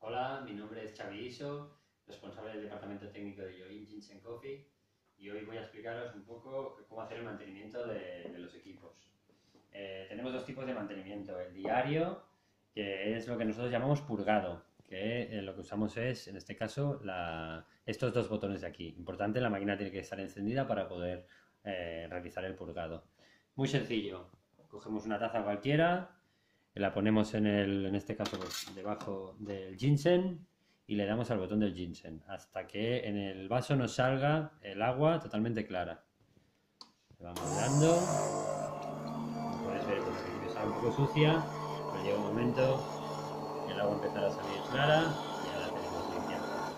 Hola, mi nombre es Xavi Iso, responsable del departamento técnico de Join Jeans & Coffee, y hoy voy a explicaros un poco cómo hacer el mantenimiento de los equipos. Tenemos dos tipos de mantenimiento: el diario, que es lo que nosotros llamamos purgado, que lo que usamos es, en este caso, estos dos botones de aquí. Importante, la máquina tiene que estar encendida para poder realizar el purgado. Muy sencillo: cogemos una taza cualquiera, la ponemos en este caso pues, debajo del ginseng, y le damos al botón del ginseng hasta que en el vaso nos salga el agua totalmente clara. Le vamos dando, como podéis ver, pues al principio está un poco sucia, pero llega un momento que el agua empezará a salir clara y ya la tenemos limpia.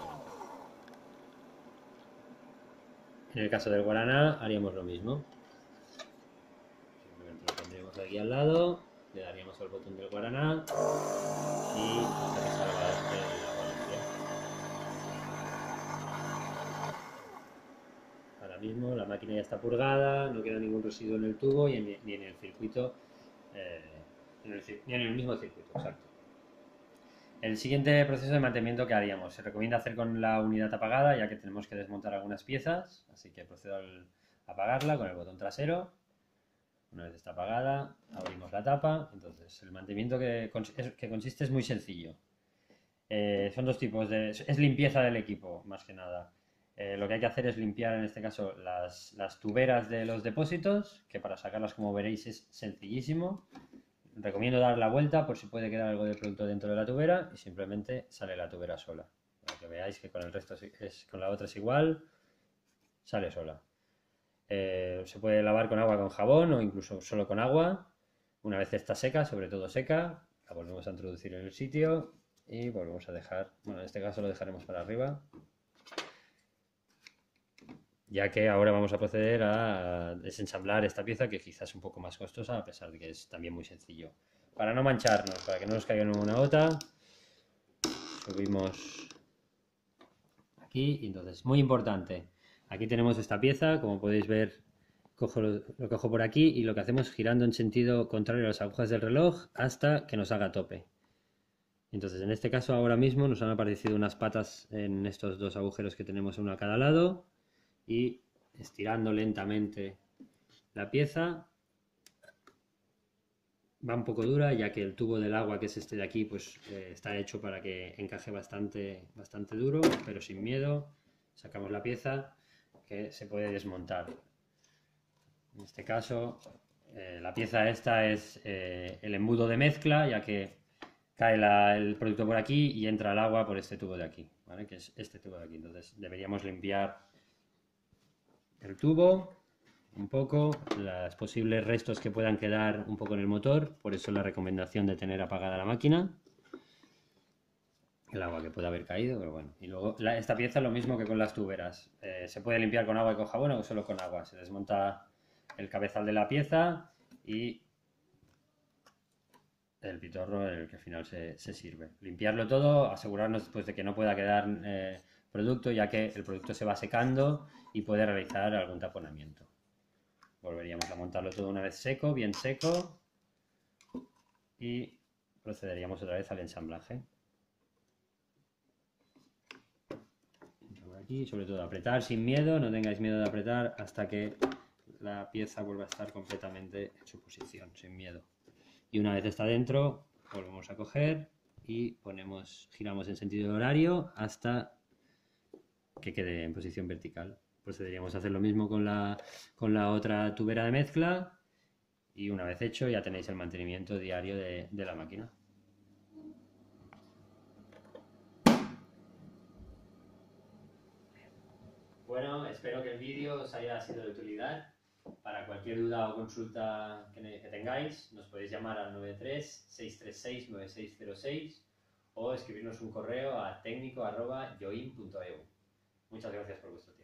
En el caso del guaraná haríamos lo mismo. Simplemente lo pondríamos aquí al lado, le daríamos al botón del guaraná y hasta que salga el agua limpia. Ahora mismo la máquina ya está purgada, no queda ningún residuo en el tubo ni en el circuito, ni en el mismo circuito, exacto. El siguiente proceso de mantenimiento que haríamos se recomienda hacer con la unidad apagada, ya que tenemos que desmontar algunas piezas, así que procedo a apagarla con el botón trasero. Una vez está apagada, abrimos la tapa. Entonces, el mantenimiento que consiste es muy sencillo. Son dos tipos es limpieza del equipo, más que nada. Lo que hay que hacer es limpiar, en este caso, las tuberas de los depósitos, que para sacarlas, como veréis, es sencillísimo. Recomiendo dar la vuelta por si puede quedar algo de producto dentro de la tubera y simplemente sale la tubera sola. Para que veáis que con el resto con la otra es igual, sale sola. Se puede lavar con agua, con jabón o incluso solo con agua. Una vez está seca, sobre todo seca, la volvemos a introducir en el sitio y volvemos a dejar, bueno, en este caso lo dejaremos para arriba, ya que ahora vamos a proceder a desensamblar esta pieza, que quizás es un poco más costosa, a pesar de que es también muy sencillo. Para no mancharnos, para que no nos caiga ninguna gota, subimos aquí. Y entonces, muy importante, aquí tenemos esta pieza, como podéis ver, lo cojo por aquí y lo que hacemos es girando en sentido contrario a las agujas del reloj hasta que nos haga tope. Entonces, en este caso, ahora mismo nos han aparecido unas patas en estos dos agujeros que tenemos, uno a cada lado, y estirando lentamente la pieza, va un poco dura, ya que el tubo del agua, que es este de aquí, pues está hecho para que encaje bastante duro, pero sin miedo. Sacamos la pieza, que se puede desmontar. En este caso, la pieza esta es el embudo de mezcla, ya que cae el producto por aquí y entra el agua por este tubo de aquí, ¿vale? Que es este tubo de aquí. Entonces deberíamos limpiar el tubo un poco, los posibles restos que puedan quedar un poco en el motor, por eso la recomendación de tener apagada la máquina, el agua que puede haber caído, pero bueno. Y luego esta pieza lo mismo que con las tuberas, se puede limpiar con agua y con jabón o solo con agua. Se desmonta el cabezal de la pieza y el pitorro, el que al final se sirve. Limpiarlo todo, asegurarnos después de que no pueda quedar producto, ya que el producto se va secando y puede realizar algún taponamiento. Volveríamos a montarlo todo una vez seco, bien seco, y procederíamos otra vez al ensamblaje. Por aquí, sobre todo apretar sin miedo, no tengáis miedo de apretar hasta que la pieza vuelva a estar completamente en su posición, sin miedo. Y una vez está dentro, volvemos a coger y giramos en sentido horario hasta que quede en posición vertical. Procederíamos a hacer lo mismo con la otra tubera de mezcla, y una vez hecho ya tenéis el mantenimiento diario de la máquina. Bueno, espero que el vídeo os haya sido de utilidad. Para cualquier duda o consulta que tengáis, nos podéis llamar al 93-636-9606 o escribirnos un correo a técnico@join.eu. Muchas gracias por vuestro tiempo.